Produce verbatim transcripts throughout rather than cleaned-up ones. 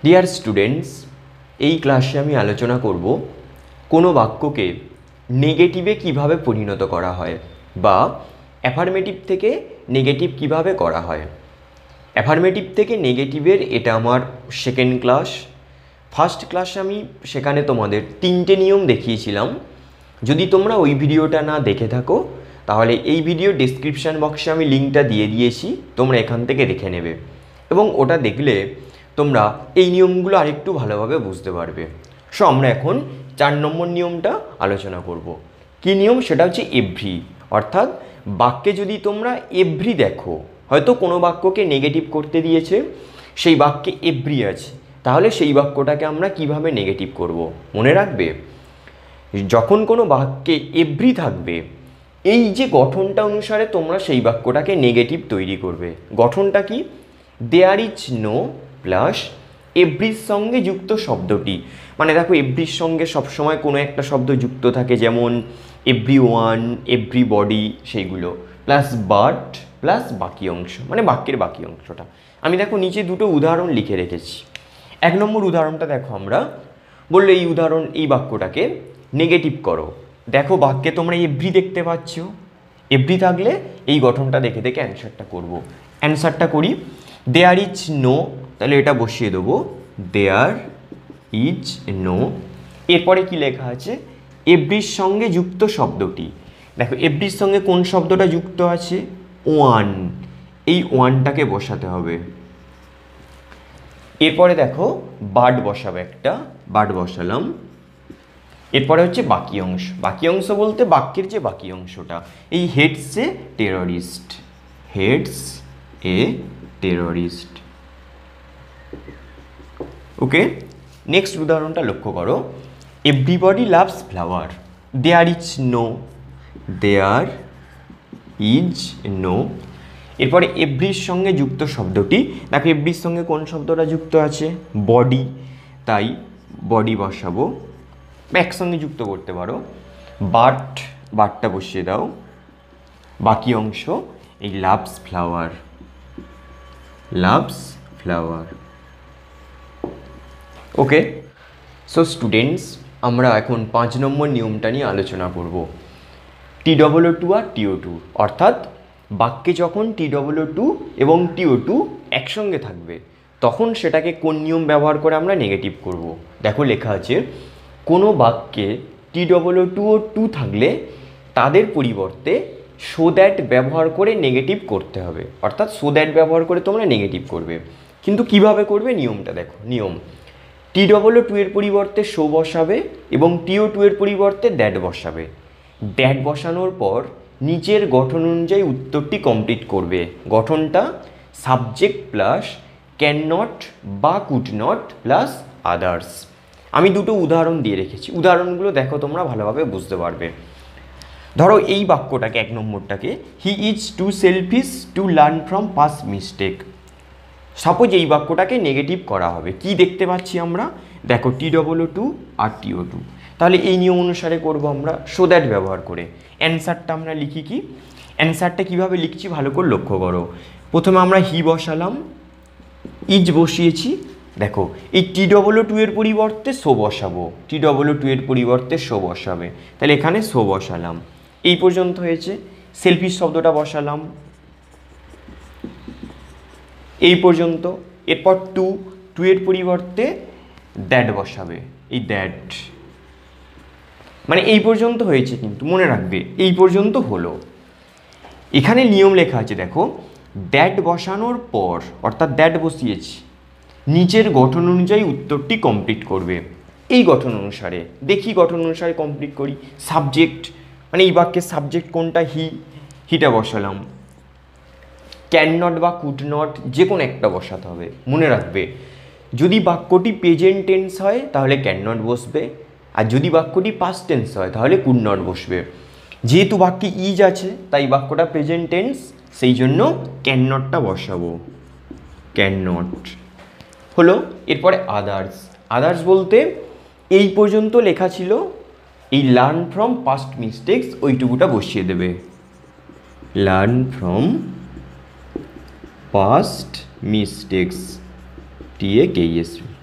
Dear students, এই ক্লাসে আমি আলোচনা করব কোনো বাক্যকে নেগেটিভে কিভাবে পরিণত করা হয় বা অ্যাফার্মেটিভ থেকে নেগেটিভ কিভাবে করা হয়। অ্যাফার্মেটিভ থেকে নেগেটিভের এটা আমার সেকেন্ড ক্লাস। ফার্স্ট ক্লাসে আমি সেখানে তোমাদের তিনটে নিয়ম দেখিয়েছিলাম। যদি তোমরা ওই ভিডিওটা না দেখে থাকো তাহলে এই ভিডিও ডেসক্রিপশান বক্সে আমি লিঙ্কটা দিয়ে দিয়েছি, তোমরা এখান থেকে দেখে নেবে এবং ওটা দেখলে তোমরা এই নিয়মগুলো আরেকটু ভালোভাবে বুঝতে পারবে। সো আমরা এখন চার নম্বর নিয়মটা আলোচনা করব। কী নিয়ম? সেটা হচ্ছে এভরি। অর্থাৎ বাক্যে যদি তোমরা এভরি দেখো, হয়তো কোনো বাক্যকে নেগেটিভ করতে দিয়েছে, সেই বাক্যে এভরি আছে, তাহলে সেই বাক্যটাকে আমরা কিভাবে নেগেটিভ করব মনে রাখবে। যখন কোনো বাক্যে এভরি থাকবে, এই যে গঠনটা অনুসারে তোমরা সেই বাক্যটাকে নেগেটিভ তৈরি করবে। গঠনটা কি? দেয়ার ইজ নো প্লাস এভরির সঙ্গে যুক্ত শব্দটি। মানে দেখো, এভরির সঙ্গে সবসময় কোনো একটা শব্দ যুক্ত থাকে, যেমন এভরি ওয়ান, এভরি বডি, সেইগুলো প্লাস বাট প্লাস বাকি অংশ, মানে বাক্যের বাকি অংশটা। আমি দেখো নিচে দুটো উদাহরণ লিখে রেখেছি। এক নম্বর উদাহরণটা দেখো, আমরা বললো এই উদাহরণ এই বাক্যটাকে নেগেটিভ করো। দেখো বাক্যে তোমরা এভরি দেখতে পাচ্ছ, এভরি থাকলে এই গঠনটা দেখে দেখে অ্যান্সারটা করব। অ্যান্সারটা করি, দেয়ার ইজ নো, তাহলে এটা বসিয়ে দেবো দেয়ার ইজ নো। এরপরে কি লেখা আছে? এভরির সঙ্গে যুক্ত শব্দটি। দেখো এভরির সঙ্গে কোন শব্দটা যুক্ত আছে? ওয়ান। এই ওয়ানটাকে বসাতে হবে। এরপরে দেখো বার্ড বসাবে, একটা বার্ড বসালাম। এরপরে হচ্ছে বাকি অংশ। বাকি অংশ বলতে বাক্যের যে বাকি অংশটা, এই heads a terrorist, heads a terrorist. Okay, next উদাহরণটা লক্ষ্য করো, everybody loves flower, there is no, there is no. এরপরে এভরির সঙ্গে যুক্ত শব্দটি, দেখো এভরির সঙ্গে কোন শব্দটা যুক্ত আছে? বডি, তাই বডি বসাবো, একসঙ্গে যুক্ত করতে পারো। বাট, বাটটা বসিয়ে দাও। বাকি অংশ এই loves flower, loves flower. Okay, so students, আমরা এখন পাঁচ নম্বর নিয়মটা নিয়ে আলোচনা করব। টি ডবল ও টু আর টিও টু, অর্থাৎ বাক্যে যখন টি ডবল ও টু এবং টিও টু একসঙ্গে থাকবে তখন সেটাকে কোন নিয়ম ব্যবহার করে আমরা নেগেটিভ করব। দেখো লেখা আছে, কোনো বাক্যে টি ডবল ও টু ও টু থাকলে তাদের পরিবর্তে সো দ্যাট ব্যবহার করে নেগেটিভ করতে হবে। অর্থাৎ সো দ্যাট ব্যবহার করে তোমরা নেগেটিভ করবে, কিন্তু কিভাবে করবে নিয়মটা দেখো। নিয়ম, টি ডবল ও টু এর পরিবর্তে সো বসাবে এবং টিও টু এর পরিবর্তে দ্যাট বসাবে। দ্যাট বসানোর পর নিচের গঠন অনুযায়ী উত্তরটি কমপ্লিট করবে। গঠনটা সাবজেক্ট প্লাস ক্যান নট বা কুড নট প্লাস আদার্স। আমি দুটো উদাহরণ দিয়ে রেখেছি, উদাহরণগুলো দেখো তোমরা ভালোভাবে বুঝতে পারবে। ধরো এই বাক্যটাকে, এক নম্বরটাকে, he is too selfish to learn from past mistake. Suppose এই বাক্যটাকে নেগেটিভ করা হবে। কি দেখতে পাচ্ছি আমরা? দেখো টি ডবল ও টু আর টিও টু, তাহলে এই নিয়ম অনুসারে করব আমরা সো দ্যাট ব্যবহার করে। অ্যান্সারটা আমরা লিখি কি? অ্যান্সারটা কীভাবে লিখছি ভালো করে লক্ষ্য করো। প্রথমে আমরা হি বসালাম, ইজ বসিয়েছি। দেখো এই টি ডবল ও টু এর পরিবর্তে সো বসাবো, টি ডবল ও টু এর পরিবর্তে সো বসাবে, তাহলে এখানে সো বসালাম। এই পর্যন্ত হয়েছে। সেলফিশ শব্দটা বসালাম এই পর্যন্ত। এরপর টু, টু এর পরিবর্তে দ্যাট বসাবে, এই দ্যাট। মানে এই পর্যন্ত হয়েছে, কিন্তু মনে রাখবে এই পর্যন্ত হলো। এখানে নিয়ম লেখা আছে, দেখো দ্যাট বসানোর পর, অর্থাৎ দ্যাট বসিয়েছি, নিচের গঠন অনুযায়ী উত্তরটি কমপ্লিট করবে। এই গঠন অনুসারে, দেখি গঠন অনুসারে কমপ্লিট করি। সাবজেক্ট, মানে এই বাক্যের সাবজেক্ট কোনটা? হি, হিটা বসালাম। ক্যান নট বা কুড নট যে কোনো একটা বসাতে হবে। মনে রাখবে যদি বাক্যটি প্রেজেন্ট টেন্স হয় তাহলে ক্যান নট বসবে, আর যদি বাক্যটি পাস্ট টেন্স হয় তাহলে কুড নট বসবে। যেহেতু বাক্যে ইজ আছে তাই বাক্যটা প্রেজেন্ট টেন্স, সেই জন্য ক্যান নটটা বসাবো, ক্যান নট হলো। এরপরে আদার্স। আদার্স বলতে এই পর্যন্ত লেখা ছিল, এই লার্ন ফ্রম পাস্ট মিস্টেক্স ওইটুকুটা বসিয়ে দেবে, learn from past mistakes, T A K S.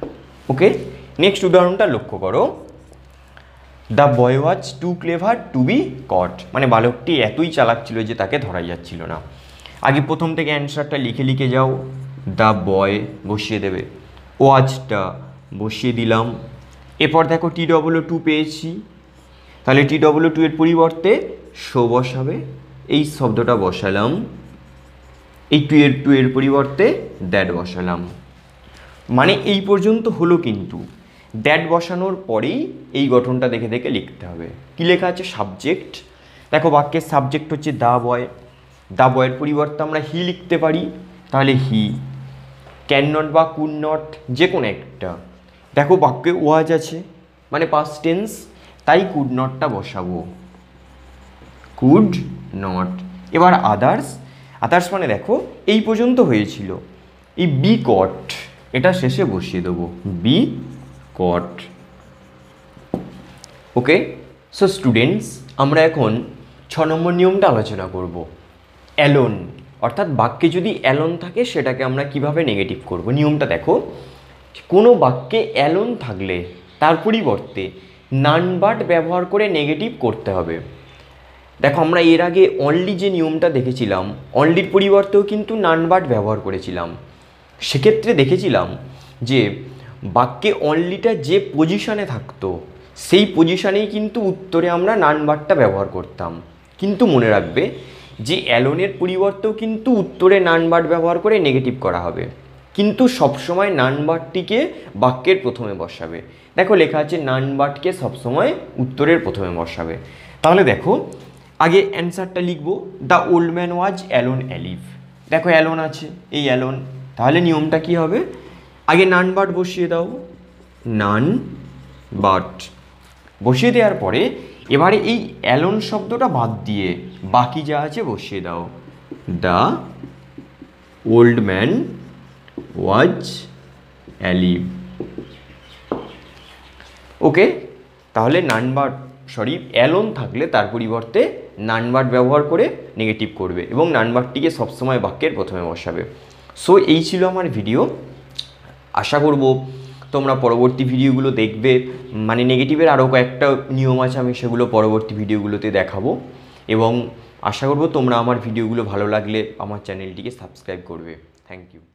Okay, next উদাহরণটা লক্ষ্য করো। The boy was too clever to be caught, মানে বালকটি এতই চালাক ছিল যে তাকে ধরা যাচ্ছিল না। আগে প্রথম থেকে অ্যান্সারটা লিখে লিখে যাও। দ্য বয় বসিয়ে দেবে, ওয়াজটা বসিয়ে দিলাম। এরপর দেখো টি ডবল টু পেয়েছি, তাহলে টি ডবল টু এর পরিবর্তে শো বসাবে, এই শব্দটা বসালাম। এই টু এর টু এর পরিবর্তে দ্যাট বসালাম। মানে এই পর্যন্ত হলো, কিন্তু দ্যাট বসানোর পরেই এই গঠনটা দেখে দেখে লিখতে হবে। কী লেখা আছে? সাবজেক্ট। দেখো বাক্যের সাবজেক্ট হচ্ছে দ্য বয়, দ্য বয়ের পরিবর্তে আমরা হি লিখতে পারি, তাহলে হি। ক্যান নট বা কুড নট যে কোনো একটা। দেখো বাক্যে ওয়াজ আছে মানে পাস্ট টেন্স, তাই কুড নটটা বসাবো, কুড নট। এবার আদার্স, আদার্স মানে দেখো এই পর্যন্ত হয়েছিল, এই বি কট এটা শেষে বসিয়ে দেবো, be caught. Okay, so students, আমরা এখন ছ নম্বর নিয়মটা আলোচনা করব। অ্যালোন, অর্থাৎ বাক্যে যদি অ্যালোন থাকে সেটাকে আমরা কিভাবে নেগেটিভ করব। নিয়মটা দেখো, কোনো বাক্যে অ্যালোন থাকলে তার পরিবর্তে নান বাট ব্যবহার করে নেগেটিভ করতে হবে। দেখো আমরা এর আগে অনলি যে নিয়মটা দেখেছিলাম, অনলির পরিবর্তেও কিন্তু নান বাট ব্যবহার করেছিলাম। সেক্ষেত্রে দেখেছিলাম যে বাক্যে অনলিটা যে পজিশনে থাকতো সেই পজিশনেই কিন্তু উত্তরে আমরা নান বাটটা ব্যবহার করতাম। কিন্তু মনে রাখবে যে অ্যালোনের পরিবর্তেও কিন্তু উত্তরে নান বাট ব্যবহার করে নেগেটিভ করা হবে, কিন্তু সবসময় নান বাটটিকে বাক্যের প্রথমে বসাবে। দেখো লেখা আছে নান বাটকে সবসময় উত্তরের প্রথমে বসাবে। তাহলে দেখো আগে অ্যান্সারটা লিখবো, the old man was alone alive. দেখো অ্যালোন আছে, এই অ্যালোন, তাহলে নিয়মটা কি হবে? আগে নান বাট বসিয়ে দাও, নান বাট বসিয়ে দেওয়ার পরে এবারে এই অ্যালোন শব্দটা বাদ দিয়ে বাকি যা আছে বসিয়ে দাও। The old man was alive. Okay, তাহলে নান বাট সরি অ্যালোন থাকলে তার পরিবর্তে নান বাট ব্যবহার করে নেগেটিভ করবে এবং নান বাটটিকে সবসময় বাক্যের প্রথমে বসাবে। সো এই ছিল আমার ভিডিও। আশা করব তোমরা পরবর্তী ভিডিওগুলো দেখবে, মানে নেগেটিভের আরও কয়েকটা নিয়ম আছে, আমি সেগুলো পরবর্তী ভিডিওগুলোতে দেখাবো। এবং আশা করব তোমরা আমার ভিডিওগুলো ভালো লাগলে আমার চ্যানেলটিকে সাবস্ক্রাইব করবে। Thank you.